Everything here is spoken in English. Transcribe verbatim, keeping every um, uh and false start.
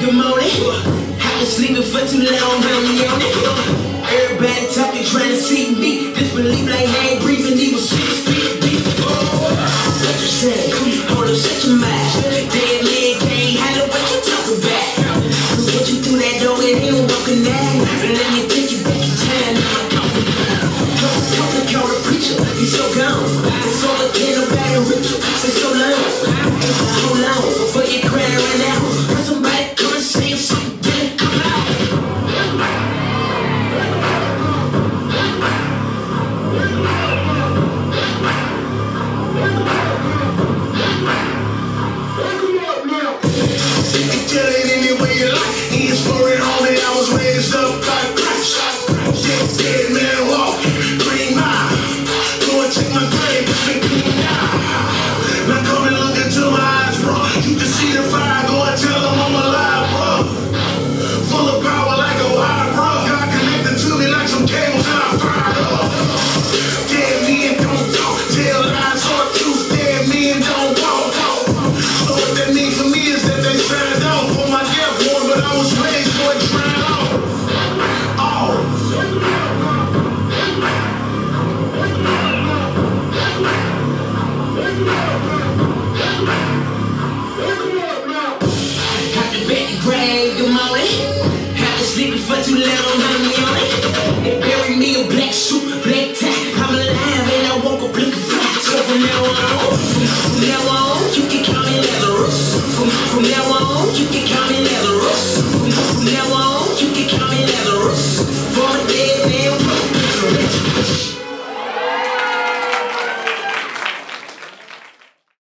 good morning. I've been sleeping for too long, honey, on it. Everybody talking, trying to see me. Disbelief like I ain't breathing, he was six feet deep. What you say? Hold up, shut your mouth. Dead leg can't handle what you talking about. Cause what you threw that door in, he don't walking down. Let me take you back in time. Coffee called a preacher, he's so gone. So again, nobody richer. Say so long. Hold on, before you cry right now. Somebody come and say something, come out. You can tell it any way you like. He is pouring on it. I was raised up like Christ. Dead, dead man walk, green mile. Go and check my grave, it's been clean now. Now come and look into my eyes, bro. You can see the fire, go and tell them I'm alive, bro. Full of power like a wire, bro. God connected to me like some cables and I fired up. Dead men don't talk, tell lies or truth. Dead men don't walk. So what that means for me is that they signed off on my death warrant, but I was raised for it trying off. Oh. Grave, good morning. I've been sleeping for too long, honey, on it. They buried me in black suit, black tie. I'm alive and I woke up looking fly. So from now on, from now on, you can call me Lazarus. From, from now on, you can call me Lazarus. From, from now on, you can call me Lazarus. For a dead